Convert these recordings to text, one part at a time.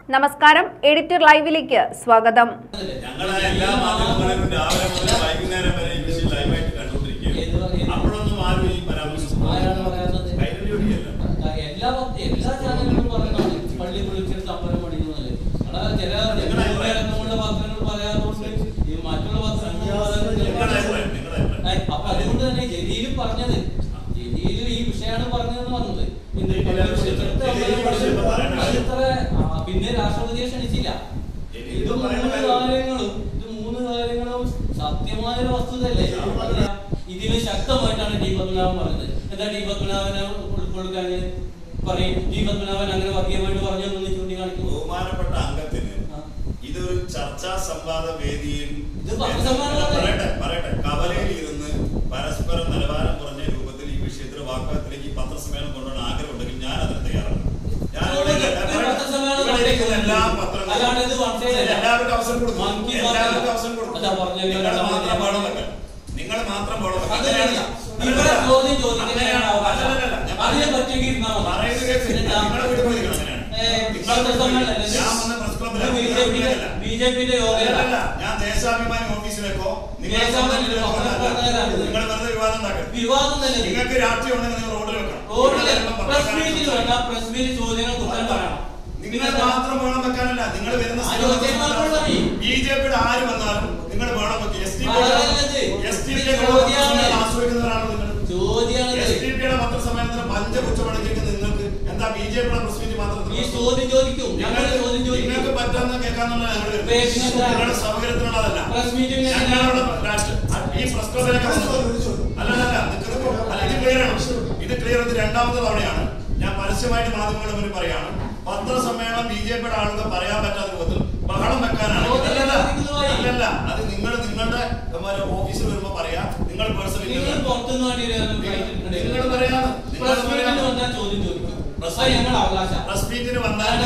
നമസ്കാരം, എഡിറ്റർ ലൈവിലേക്ക് സ്വാഗതം. അതുകൊണ്ട് തന്നെ ജലീലും പറഞ്ഞത് ജലീലും ഈ വിഷയമാണ് പറഞ്ഞതെന്ന് പറഞ്ഞത് പിന്നെ രാഷ്ട്രപതിയെ ക്ഷണിച്ചില്ല. ഇത് മൂന്ന് കാര്യങ്ങളും സത്യമായ വസ്തുതയല്ലേ? ഇതിന് ശക്തമായിട്ടാണ് ടി പത്മനാഭൻ പറഞ്ഞത്. എന്താ ടി പത്മനാഭനെ ഉൾക്കൊള്ളുക്കാൻ പറയും? ടി പത്മനാഭൻ അങ്ങനെ വർഗീയമായിട്ട് പറഞ്ഞൊന്നും ചൂണ്ടിക്കാണിക്കും. ബഹുമാനപ്പെട്ട അംഗത്തിന് ഇതൊരു ചർച്ചാ സംവാദ വേദിയിൽ പറയട്ടെ കവലയിൽ ഇരുന്ന് പരസ്പരം നിലവാരം കുറഞ്ഞ രൂപത്തിൽ ഈ വിഷയത്തിൽ വാഗ്വാദത്തിലേക്ക് പത്രസമ്മേളനം കൊണ്ടുവന്ന ആഗ്രഹം ഉണ്ടെങ്കിൽ ഞാൻ അതിന് തയ്യാറാണ്. എല്ലാവർക്കും അവസരം കൊടുക്കും. നിങ്ങൾ മാത്രം ഞാൻ ദേശാഭിമാനി ഓഫീസിലേക്കോ നിങ്ങൾ വെറുതെ വിവാദം ഉണ്ടാക്കരുത്. നിങ്ങൾക്ക് രാഷ്ട്രീയം ഉണ്ടെങ്കിൽ നിങ്ങൾ റോഡിൽ വെക്കണം. നിങ്ങൾ മാത്രം വേണം വെക്കാനല്ല. നിങ്ങൾ വരുന്ന ബിജെപിയുടെ ആര് വന്നാലും നിങ്ങൾ വേണം വെക്കുക. ആസ്വദിക്കുന്നവരാണ് നിങ്ങൾ. എസ്ഡിപിയുടെ പത്രസമ്മേളനത്തിന് പഞ്ചപുച്ഛമടക്കിയിരിക്കുന്ന നിങ്ങൾക്ക് എന്താ ബിജെപിയുടെ പ്രസ് മീറ്റ് മാത്രം നിങ്ങൾക്ക് പറ്റാന്ന് കേൾക്കാന്നുള്ള ഞങ്ങളുടെ സൗകര്യത്തിനുള്ളതല്ല. ഈ പ്രസ് ക്ലബിലൊക്കെ ഇത് ക്ലിയർ. ഇത് രണ്ടാമത്തെ തവണയാണ് ഞാൻ പരസ്യമായിട്ട് മാധ്യമങ്ങളുടെ മുന്നിൽ പറയാണ്. പത്രസമ്മേളനം ബിജെപിയുടെ ആളുകൾ പറയാൻ പറ്റാത്ത രൂപത്തിൽ ബഹളം വെക്കാനാണ്. അല്ലല്ല, അത് നിങ്ങളുടെ ഓഫീസിൽ വരുമ്പോ പറയാ. നിങ്ങൾ പേഴ്സണലി നിങ്ങൾ പറയാന്ന് പ്രസ് മീറ്റിന്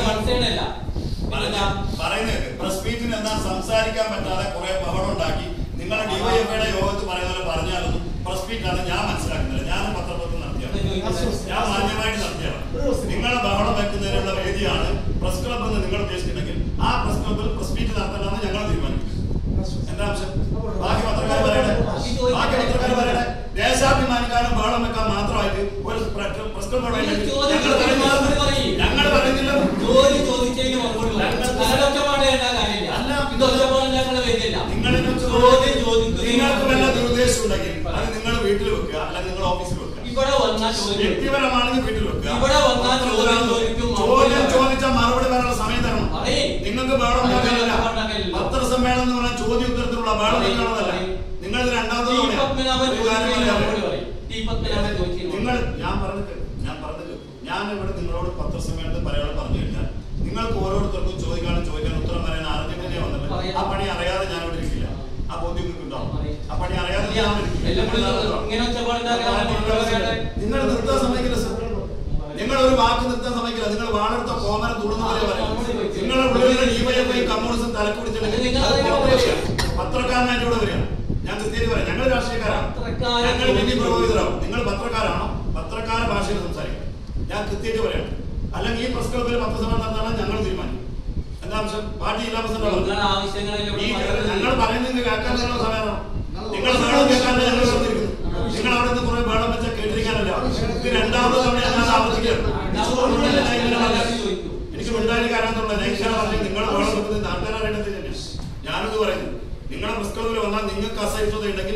പറയുന്നത് പ്രസ് മീറ്റിന് എന്താ സംസാരിക്കാൻ പറ്റാതെ കുറെ ബഹളം ഉണ്ടാക്കി നിങ്ങളുടെ ഡിവൈഎഫ്ഐയുടെ യോഗത്തിൽ പറയുന്നത് പറഞ്ഞാലൊന്നും പ്രസ് മീറ്റാണ് ഞാൻ മനസ്സിലാക്കുന്നില്ല. ഞാനും പത്രപ്രവർത്തനം നടത്തിയാണ്, ഞാൻ മാന്യമായിട്ട് നടത്തിയാണ്. നിങ്ങളെ ബഹളം വെക്കുന്നതിനുള്ള വേദിയാണ് പ്രസ് ക്ലബ് എന്ന് നിങ്ങൾ ഉദ്ദേശിക്കുന്നെങ്കിൽ ആ പ്രസ് ക്ലബിൽ പ്രസ് മീറ്റ് നടത്തണമെന്ന് ഞങ്ങൾ തീരുമാനിക്കും. എന്താ ആവശ്യം? ബാക്കി പത്രക്കാർ പറയട്ടെ. ദേശാഭിമാനിക്കാരും ബഹളം വെക്കാൻ മാത്രമായിട്ട് ഒരു പ്രസ് ക്ലബ് ഞങ്ങൾ പറയുന്നില്ല. നിങ്ങൾക്ക് വല്ല ദുരുദ്ദേശം ഉണ്ടെങ്കിൽ അത് നിങ്ങൾ വീട്ടിൽ വെക്കുക, അല്ലെങ്കിൽ നിങ്ങൾ ഓഫീസിൽ വെക്കുക. വ്യക്തിപരമാണെങ്കിൽ വീട്ടിൽ വെക്കുക. ചോദ്യം ചോദിച്ചാൽ മറുപടി പറയാനുള്ള സമയം തരണം. നിങ്ങൾക്ക് ബഹളം വെക്കാനല്ല. പത്രസമ്മേളനം എന്ന് പറഞ്ഞാൽ ചോദ്യ ഉത്തരത്തിലുള്ള ബഹളം വെക്കാനുള്ളതല്ല. നിങ്ങൾ രണ്ടാമത്തെ ഞാൻ ഇവിടെ നിങ്ങളോട് പത്രസമ്മേളനത്തിൽ പറയാനുള്ള പറഞ്ഞു കഴിഞ്ഞാൽ നിങ്ങൾക്ക് ഓരോരുത്തർക്കും ചോദിക്കാനും ഉത്തരം പറയാൻ അറിഞ്ഞിട്ടേ വന്നില്ല. ആ പണി അറിയാതെ ഞാൻ ഇവിടെ ഇരിക്കില്ല. ആ ബോധ്യം നിങ്ങൾക്ക് ഉണ്ടാവും. ആ പണി അറിയാതെ നിങ്ങൾ നിർത്താൻ സമ്മതിക്കില്ല സർ. നിങ്ങൾ ഒരു വാക്ക് നിർത്താൻ സമ്മതിക്കില്ല. നിങ്ങൾ വാണെടുത്ത കോമരം തുടുന്നവരെ പറയാം. നിങ്ങളുടെ ഉള്ളിലുള്ള ഡിവൈഎഫ്ഐ കമ്മ്യൂണിസം തലക്കുടിച്ചിട്ടുണ്ടെങ്കിൽ പത്രക്കാരനായിട്ട് ഇവിടെ വരിക. ഞാൻ കൃത്യമായിട്ട് പറയാം, ഞങ്ങൾ രാഷ്ട്രീയക്കാരാണ്. ഞങ്ങൾ വലിയ പ്രബോധിതരാകും. നിങ്ങൾ പത്രക്കാരാണോ? പത്രക്കാര ഭാഷയിൽ സംസാരിക്കണം. ഞാൻ കൃത്യമായിട്ട് പറയാം. അല്ലെങ്കിൽ ഈ പ്രസ് ക്ലബിൽ പത്രസമ്മേളനം നടത്താൻ ഞങ്ങൾ തീരുമാനിക്കും. എന്താ ആവശ്യം? പാർട്ടി ജില്ലാ പ്രസിഡന്റ് ഞങ്ങൾ പറയുന്നത് കേൾക്കാൻ സമയമാണോ? നിങ്ങൾ ബഹളം കേൾക്കാണ്ട് ഞങ്ങൾ ശ്രദ്ധിക്കുന്നു. നിങ്ങൾ അവിടെ നിന്ന് കുറെ ബഹളം വെച്ചാൽ കേട്ടിരിക്കാനല്ല. ഇത് രണ്ടാമത് തവണ ഞാൻ ആവർത്തിക്കുകയാണ്. എനിക്ക് മിണ്ടായിരിക്കാനാന്നുള്ള നൈക്ഷാണ് പറഞ്ഞത്. നിങ്ങൾ ബഹളം വെക്കുന്നത് നാട്ടുകാരായിട്ട് തന്നെയാണ് ഞാനിത് പറയുന്നത്. നിങ്ങളുടെ പ്രസ് ക്ലബിൽ വന്നാൽ നിങ്ങൾക്ക് അസഹിഷ്ണുത ഉണ്ടെങ്കിൽ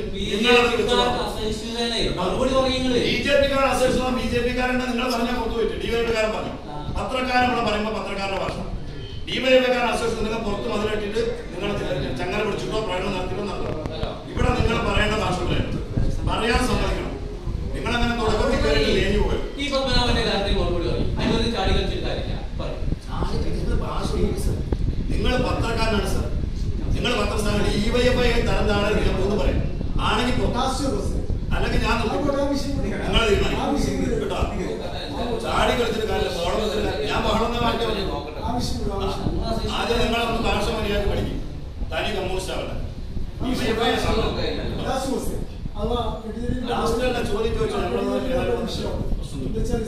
ബിജെപിക്കാരുടെ അസഹിഷ്ണുത ബിജെപിക്കാരുടെ നിങ്ങൾ പറഞ്ഞാൽ പുറത്തു പോയിട്ട് ഡിവൈഎഫ്ഐക്കാരൻ പറഞ്ഞു. പത്രക്കാരൻ ഇവിടെ പറയുമ്പോൾ പത്രക്കാരുടെ ഭാഷ. ഡിവൈഎഫ്ഐക്കാരൻ അസഹിഷ്ണുത നിങ്ങൾ പുറത്ത് മതിലിട്ടിട്ട് നിങ്ങൾ ചങ്ങല പിടിച്ചിട്ടോ പ്രകടനം നടത്തിയിട്ടോ നടത്തണം. ഇവിടെ നിങ്ങൾ പറയേണ്ട ഭാഷ പറയാൻ സമ്മതിക്കണം. നിങ്ങളങ്ങനെ തുടക്കത്തിൽ കയറിയിട്ട് ലേഞ്ഞു പോയി. നിങ്ങൾ പത്രക്കാരനാണ് സർ. നിങ്ങൾ പത്രസ്ഥാനം ഡിവൈഎഫ്ഐ തരം താഴെ എന്ന് പറയും. ആണെങ്കിൽ അല്ലെങ്കിൽ ഞാൻ നിങ്ങൾ തീരുമാനിക്കും കേട്ടോ. ചാടി കളിച്ചിട്ട് കാര്യമില്ല. ഞാൻ ബഹളം ആദ്യം നിങ്ങളൊന്ന് ഭാഷ മര്യാദ പഠിക്കും. തനി കമ്മ്യൂണിസ്റ്റ് ആവട്ടെ. ചോദ്യം ചോദിച്ചു